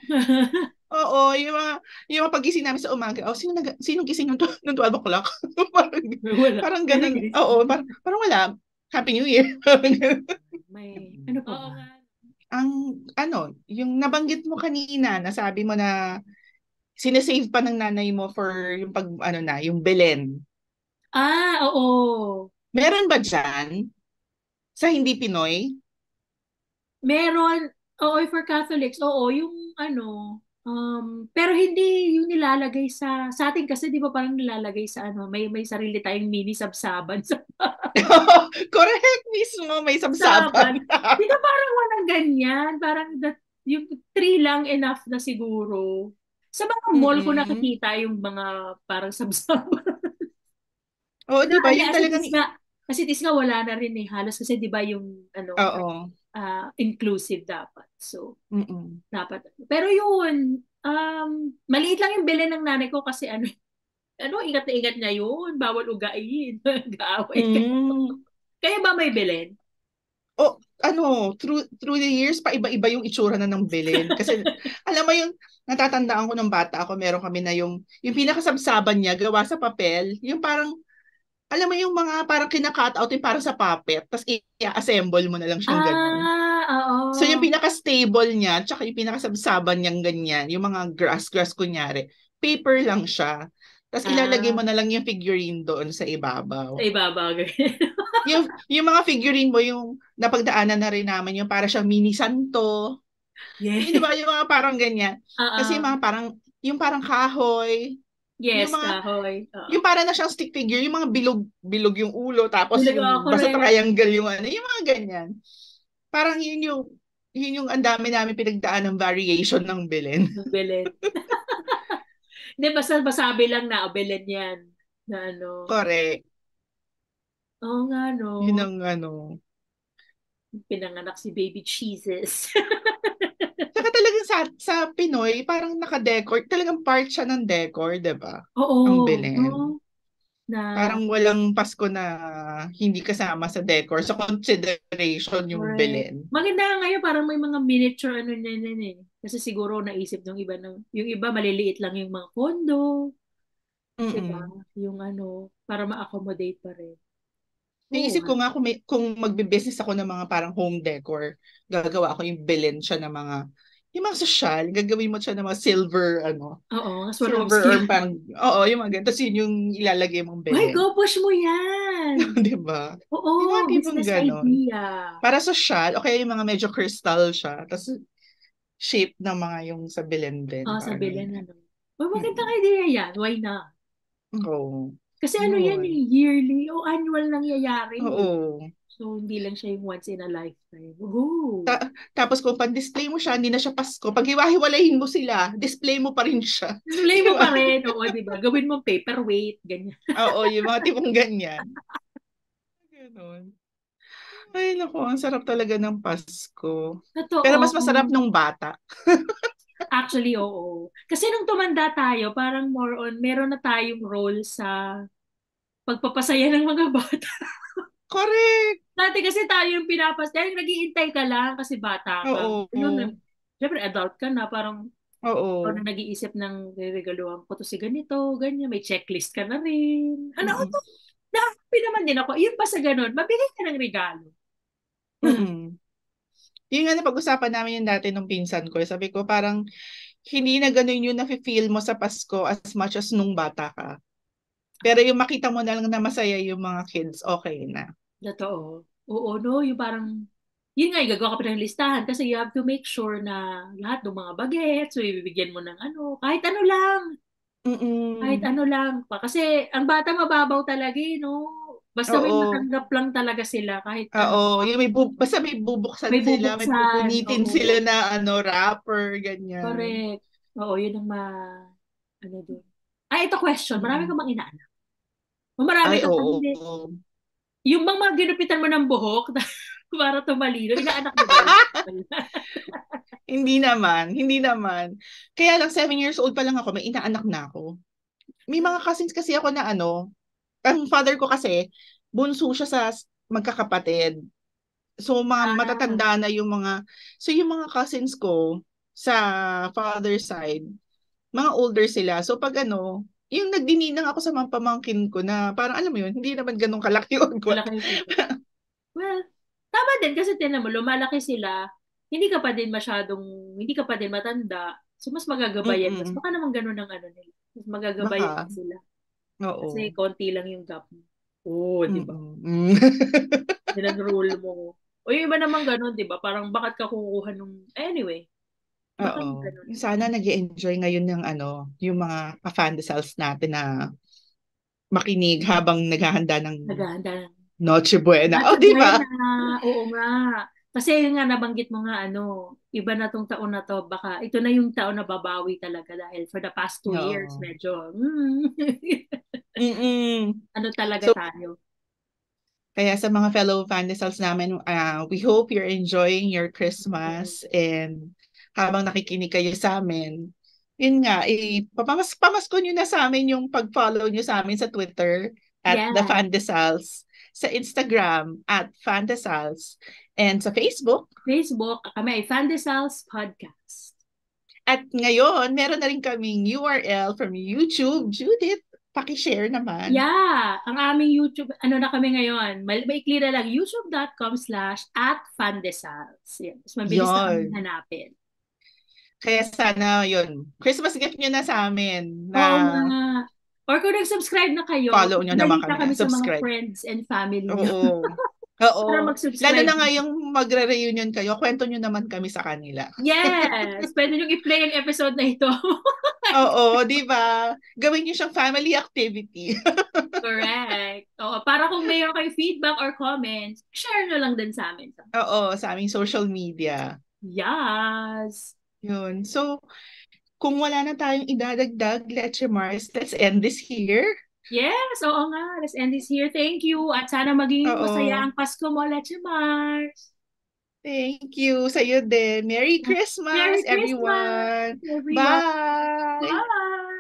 [SPEAKER 2] Oo, yung mga, yung mga pagising namin sa umaga, oh, sino, nag, sino gising ng, tw- ng twelve o'clock? parang,
[SPEAKER 1] Wala.
[SPEAKER 2] parang
[SPEAKER 1] Merry
[SPEAKER 2] ganun. Oo,
[SPEAKER 1] Christmas.
[SPEAKER 2] parang, parang wala. Happy New Year. Parang ganun.
[SPEAKER 1] May, ano pa
[SPEAKER 2] Oo
[SPEAKER 1] ba?
[SPEAKER 2] nga. Ang, ano, yung nabanggit mo kanina, nasabi mo na sinesave pa ng nanay mo for yung pag, ano na, yung Belen.
[SPEAKER 1] Ah, oo.
[SPEAKER 2] Meron ba dyan? Sa hindi Pinoy?
[SPEAKER 1] Meron, oo, for Catholics, oo, yung ano, um, pero hindi yung nilalagay sa, sa atin kasi di ba parang nilalagay sa ano, may may sarili tayong mini sabsaban sa
[SPEAKER 2] Correct mismo, may
[SPEAKER 1] sabsaban.
[SPEAKER 2] sabsaban.
[SPEAKER 1] Di ba parang walang ganyan? Parang that, yung three lang enough na siguro. Sa mga mall ko
[SPEAKER 2] Mm-mm.
[SPEAKER 1] nakikita yung mga parang sabsaban.
[SPEAKER 2] Oo,
[SPEAKER 1] Pero
[SPEAKER 2] di ba?
[SPEAKER 1] ali,
[SPEAKER 2] Yung
[SPEAKER 1] as it
[SPEAKER 2] talagang,
[SPEAKER 1] is nga, as it is nga wala na rin eh. Halos kasi di ba yung ano,
[SPEAKER 2] oo.
[SPEAKER 1] ah, inclusive dapat. So,
[SPEAKER 2] Mm-mm.
[SPEAKER 1] dapat. Pero yun, um, maliit lang yung bilhin ng nanay ko kasi ano, ano, ingat na ingat niya yun. Bawal ugain. Gaaway ka.
[SPEAKER 2] Mm.
[SPEAKER 1] Kaya ba may bilhin?
[SPEAKER 2] O ano, through through the years pa iba-iba yung itsura na ng Belen. Kasi alam mo yung natatandaan ko ng bata ako, meron kami na yung yung pinakasabsaban niya gawa sa papel, yung parang alam mo yung mga parang kina-cut out yung parang sa puppet, tapos i-assemble mo na lang siyang ganun.
[SPEAKER 1] Ah,
[SPEAKER 2] So yung
[SPEAKER 1] oo.
[SPEAKER 2] pinaka-stable niya, tsaka yung pinakasabsaban niyang ganyan, yung mga grass-grass kunyari, paper lang siya. Tapos ilalagay mo
[SPEAKER 1] Ah,
[SPEAKER 2] na lang yung figurine doon sa
[SPEAKER 1] sa
[SPEAKER 2] ibabaw.
[SPEAKER 1] ibabaw.
[SPEAKER 2] Yung, yung mga figurine mo, yung napagdaanan na rin naman, yung para siyang mini santo.
[SPEAKER 1] Yes.
[SPEAKER 2] Yung, di ba, yung mga parang ganyan. Kasi yung
[SPEAKER 1] Oo.
[SPEAKER 2] mga parang, yung parang kahoy, yung
[SPEAKER 1] Yes,
[SPEAKER 2] mga,
[SPEAKER 1] kahoy. Oo.
[SPEAKER 2] yung para na siyang stick figure, yung mga bilog, bilog yung ulo, tapos
[SPEAKER 1] Talaga,
[SPEAKER 2] yung basta
[SPEAKER 1] correct.
[SPEAKER 2] triangle yung ano, yung mga ganyan. Parang yun yung, yun yung ang dami namin pinagdaan ng variation ng Belen.
[SPEAKER 1] Ng bilhin. Hindi, basta masabi lang na bilhin yan. Na ano.
[SPEAKER 2] Correct.
[SPEAKER 1] Oo nga, no.
[SPEAKER 2] Yun ang ano.
[SPEAKER 1] Pinanganak si Baby Jesus.
[SPEAKER 2] talagang sa, sa Pinoy, parang naka-decor, talagang part siya ng decor, di ba? Ang
[SPEAKER 1] Oo,
[SPEAKER 2] Belen.
[SPEAKER 1] no? Na,
[SPEAKER 2] Parang walang Pasko na hindi kasama sa decor. Sa consideration yung
[SPEAKER 1] correct.
[SPEAKER 2] Belen.
[SPEAKER 1] Maganda nga ngayon, parang may mga miniature ano na yun eh. Kasi siguro naisip ng iba, ng, yung iba maliliit lang yung mga condo, diba?
[SPEAKER 2] Mm-mm.
[SPEAKER 1] Yung ano, para ma-accommodate pa rin. Oo
[SPEAKER 2] Naisip
[SPEAKER 1] nga.
[SPEAKER 2] ko nga kung, may, kung magbe-business ako ng mga parang home decor, gagawa ako yung Belen siya ng mga, yung mga social, gagawin mo siya ng mga silver, ano,
[SPEAKER 1] Oo,
[SPEAKER 2] silver
[SPEAKER 1] Swarovski.
[SPEAKER 2] or parang, oo, yung mga ganun. Tapos yun yung ilalagay mong
[SPEAKER 1] Uy,
[SPEAKER 2] Belen.
[SPEAKER 1] go push mo yan!
[SPEAKER 2] Di ba? Yung mga
[SPEAKER 1] Oo,
[SPEAKER 2] tipong
[SPEAKER 1] business
[SPEAKER 2] ganon.
[SPEAKER 1] idea.
[SPEAKER 2] Para social, o kaya yung mga medyo crystal siya. Tapos shape ng mga yung sa Belen din.
[SPEAKER 1] Oh, sa
[SPEAKER 2] Parang
[SPEAKER 1] Belen,
[SPEAKER 2] ganyan.
[SPEAKER 1] ano. Uy, magandang
[SPEAKER 2] Mm-mm.
[SPEAKER 1] idea yan. Why not?
[SPEAKER 2] Oo.
[SPEAKER 1] Kasi ano yan eh,
[SPEAKER 2] Yun.
[SPEAKER 1] yearly o annual nangyayari eh.
[SPEAKER 2] Oo.
[SPEAKER 1] So, hindi lang siya yung once in a lifetime. Ooh.
[SPEAKER 2] Ta- tapos kung pan-display mo siya, hindi na siya Pasko. Pag hiwa-hiwalayin mo sila, display mo pa rin siya.
[SPEAKER 1] Display
[SPEAKER 2] Di
[SPEAKER 1] mo
[SPEAKER 2] ba?
[SPEAKER 1] pa rin, oo, di ba? Gawin mo paperweight, ganyan.
[SPEAKER 2] Oo, yung mga tipong ganyan. Ganon. Ay, naku, ang sarap talaga ng Pasko. Pero
[SPEAKER 1] Totoo.
[SPEAKER 2] mas masarap nung bata.
[SPEAKER 1] Actually, oo. Kasi nung tumanda tayo, parang more on, meron na tayong role sa pagpapasaya ng mga bata.
[SPEAKER 2] Correct!
[SPEAKER 1] Dati kasi tayo yung pinapas, dahil nag-iintay ka lang kasi bata ka. Yun,
[SPEAKER 2] Oo.
[SPEAKER 1] syempre adult ka na, parang ikaw
[SPEAKER 2] Oo.
[SPEAKER 1] na nag-iisip ng regaluhan ko to si ganito, ganyan, may checklist ka na rin. Ano,
[SPEAKER 2] Mm-mm.
[SPEAKER 1] to, na-happy naman din ako. Yun pa sa ganun, mabigay ka ng regalo.
[SPEAKER 2] Mm-mm. Yung nga napag-usapan namin yung dati nung pinsan ko. Sabi ko parang hindi na ganun yung nafe-feel mo sa Pasko as much as nung bata ka. Pero yung makita mo na lang na masaya yung mga kids, okay na.
[SPEAKER 1] Totoo. Oo, no, yung parang, yun nga, gagawa ka pa ng listahan kasi you have to make sure na lahat ng mga bagets, so ibibigyan mo ng ano, kahit ano lang, kahit
[SPEAKER 2] Mm-mm.
[SPEAKER 1] ano lang pa. Kasi ang bata mababaw talaga eh, no? Basta may
[SPEAKER 2] Oo.
[SPEAKER 1] matanggap lang talaga sila kahit ano.
[SPEAKER 2] Oo. Yung may bu- basta may bubuksan
[SPEAKER 1] May
[SPEAKER 2] sila, may
[SPEAKER 1] bubuksan,
[SPEAKER 2] pupunitin
[SPEAKER 1] oo.
[SPEAKER 2] sila na ano, wrapper, ganyan.
[SPEAKER 1] Correct. Oo, yun ang ma... Ano doon. Ay, ito question. Marami ka
[SPEAKER 2] Mm-mm.
[SPEAKER 1] bang inaanak? O marami
[SPEAKER 2] Ay,
[SPEAKER 1] ka pa
[SPEAKER 2] oo.
[SPEAKER 1] hindi? Yung bang mga ginupitan mo ng buhok para tumalino, inaanak mo ba yun?
[SPEAKER 2] Hindi naman, hindi naman. Kaya lang seven years old pa lang ako, may inaanak na ako. May mga cousins kasi ako na ano, ang father ko kasi, bunso siya sa s- magkakapatid. So, mga
[SPEAKER 1] Ah,
[SPEAKER 2] matatanda na yung mga, so yung mga cousins ko sa father side, mga older sila. So, pag ano, yung nagdininang ako sa mga pamangkin ko na parang alam mo yun, hindi naman ganun kalaki yung agwat.
[SPEAKER 1] malaki yung ito. Well, tama din kasi tinan mo, lumalaki sila, hindi ka pa din masyadong, hindi ka pa din matanda. So, mas magagabayan. Mas
[SPEAKER 2] Mm-mm.
[SPEAKER 1] baka naman ganun ang ano nila. Mas magagabayan
[SPEAKER 2] Baka,
[SPEAKER 1] sila. Kasi
[SPEAKER 2] oo.
[SPEAKER 1] konti lang yung gap mo. Oo, di ba?
[SPEAKER 2] Mm-mm. Mm.
[SPEAKER 1] Yan ang rule mo. O yung iba naman ganun, di ba? Parang bakit ka kukuha nung... Anyway, baka
[SPEAKER 2] Oo.
[SPEAKER 1] yung ganun.
[SPEAKER 2] Sana nag enjoy ngayon ng ano, yung mga ka-Fandesals natin na makinig habang naghahanda ng
[SPEAKER 1] Naghahanda ng
[SPEAKER 2] Noche Buena.
[SPEAKER 1] Noche
[SPEAKER 2] Oh, di ba?
[SPEAKER 1] Buena. Oo nga. Kasi yun nga, nabanggit mo nga, ano, iba na tong taon na to. Baka ito na yung taon na babawi talaga dahil for the past two years,
[SPEAKER 2] Oo.
[SPEAKER 1] medyo, mm,
[SPEAKER 2] Mm-mm.
[SPEAKER 1] ano talaga
[SPEAKER 2] So,
[SPEAKER 1] tayo.
[SPEAKER 2] kaya sa mga fellow Fandesals namin, uh, we hope you're enjoying your Christmas and habang nakikinig kayo sa amin, yun nga, eh, papamas pamasko nyo na sa amin yung pag-follow nyo sa amin sa Twitter at The
[SPEAKER 1] Yeah.
[SPEAKER 2] Fandesals, sa Instagram at Fandesals, and sa Facebook.
[SPEAKER 1] Facebook, kami ay Fandesals Podcast.
[SPEAKER 2] At ngayon, meron na rin kaming U R L from YouTube. Judith, pakishare naman.
[SPEAKER 1] Yeah, ang aming YouTube, ano na kami ngayon, mal- maikli na lang, youtube.com slash at Fandesals. Yan. Mas mabilis na kami
[SPEAKER 2] Yon.
[SPEAKER 1] hanapin.
[SPEAKER 2] Kaya sana, yun, Christmas gift nyo na sa amin na
[SPEAKER 1] Oo nga. Or kung nag-subscribe na kayo,
[SPEAKER 2] follow nyo naman
[SPEAKER 1] balita
[SPEAKER 2] kami
[SPEAKER 1] kami
[SPEAKER 2] at
[SPEAKER 1] sa mga
[SPEAKER 2] subscribe.
[SPEAKER 1] friends and family nyo
[SPEAKER 2] Oo. Oo.
[SPEAKER 1] para
[SPEAKER 2] Lalo
[SPEAKER 1] mag-subscribe.
[SPEAKER 2] na ngayong magre-reunion kayo, kwento nyo naman kami sa kanila.
[SPEAKER 1] Yes! Pwede nyo i-play ang episode na ito.
[SPEAKER 2] Oo, di ba? Gawin nyo siyang family activity.
[SPEAKER 1] Correct. Oo, para kung mayroon kayo feedback or comments, share nyo lang din sa amin.
[SPEAKER 2] Oo, sa aming social media.
[SPEAKER 1] Yes!
[SPEAKER 2] Yun. So, kung wala na tayong idadagdag, Leche Mars, let's end this here.
[SPEAKER 1] Yes, oo nga. Let's end this here. Thank you. At sana maging masaya
[SPEAKER 2] Oo.
[SPEAKER 1] ang Pasko mo, Leche Mars.
[SPEAKER 2] Thank you. Sa'yo din. Merry
[SPEAKER 1] Merry
[SPEAKER 2] Christmas,
[SPEAKER 1] Christmas,
[SPEAKER 2] everyone.
[SPEAKER 1] everyone.
[SPEAKER 2] Bye!
[SPEAKER 1] Bye!